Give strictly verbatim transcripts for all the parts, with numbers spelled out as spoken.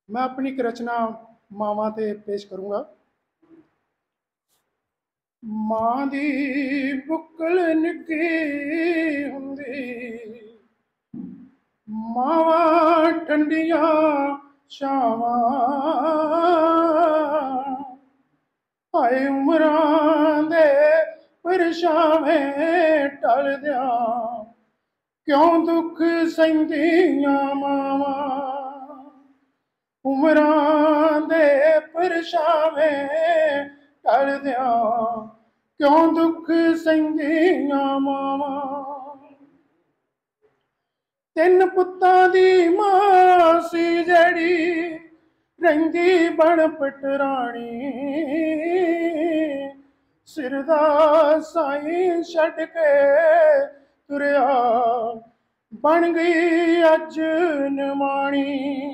मैं अपनी एक रचना मावां ते पेश करूँगा। मां दी बुक्कल निੱघी हुंदी, मावां ठंडियां छावां, हाय उमरां दे परछावें टलदियां, क्यों दुख सहिंदियां मावां। उमरां दे परछावें टलदियां, क्यों दुख सहिंदियां मावां। तिन पुत्तां दी मां सी जड़ी, रहिंदी बन पटराणी, सिर दा साईं छड्ड के तुरिया, बन गई अज नमाणी।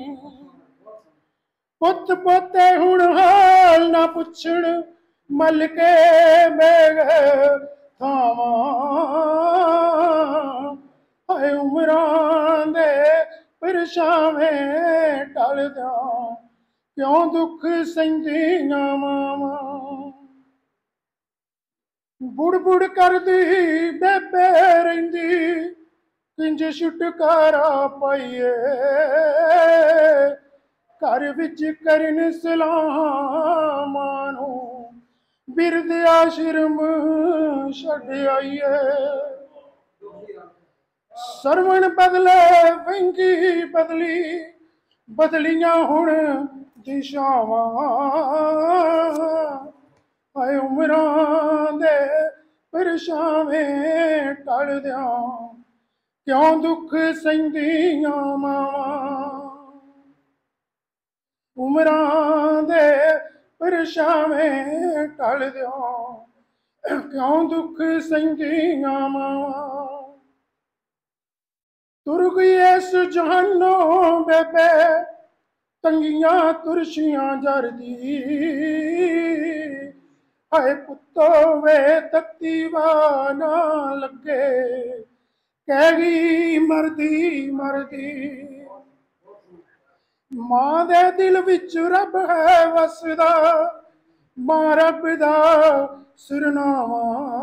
पुत पोते हुण हाल ना पुछण, मल के बेग थावां, हाय उमरां दे परछावें टलदियां, क्यों दुख सहिंदियां मावां। बुड़ बुड़ करदी बेबे रहिंदी, किंज छुटकारा पाइए, घर विच करन सलामां नूं, बिरद आश्रम छड्ड आइए। सरवण बदले वंगी बदली, बदलियां हुण दिशावां, हाय उमरां दे परछावें टलदियां, क्यों दुख सहिंदियां मावां। उमरां दे परछावें टलदियां, क्यों दुख सहिंदियां मावां। तुर गई इस जहानों बेबे, तंगियां तुरशियां जरदी, हाय पुत्तो वे तत्ती वाह ना लगे, कह गई मरदी मरदी। मां दे दिल विच रब है वसदा, मां रब दा सिरनावा,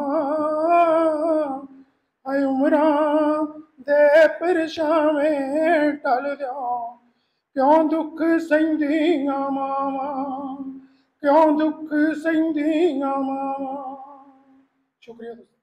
हाय उमरां दे परछावें टलदियां, क्यों दुख सहिंदियां मावां, क्यों दुख सहिंदियां मावां। शुक्रिया दोस्तों।